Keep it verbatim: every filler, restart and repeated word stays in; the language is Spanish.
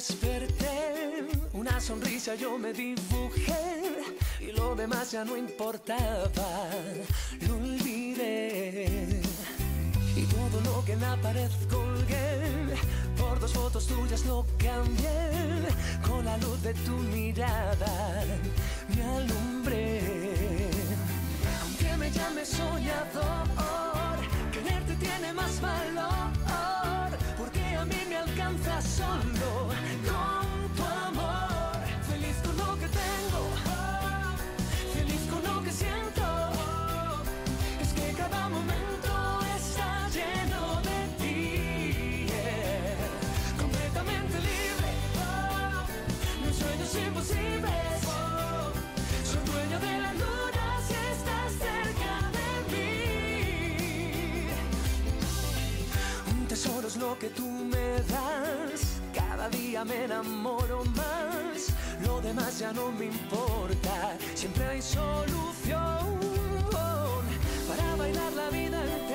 desperté, una sonrisa yo me dibujé y lo demás ya no importaba, lo olvidé. Y todo lo que en la pared colgué, por dos fotos tuyas lo cambié, con la luz de tu mirada me alumbré. Aunque me llames soñador, quererte tiene más valor, porque a mí me alcanza solo con tu amor. Feliz con lo que tengo, feliz con lo que siento, es que cada momento está lleno de ti, yeah. Completamente libre, mis sueños imposibles, soy dueño de la luna si estás cerca de mí. Un tesoro es lo que tú me das, cada día me enamoro más, lo demás ya no me importa, siempre hay solución para bailar la vida entera.